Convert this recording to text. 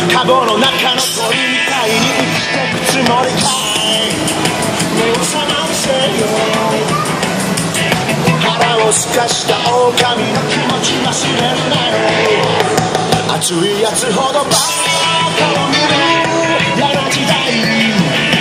カゴの中の鳥みたいに生きてくつもりかい。目を覚ませよ、腹をすかした狼の気持ち忘れるなよ。熱いやつほどバカを見る嫌な時代。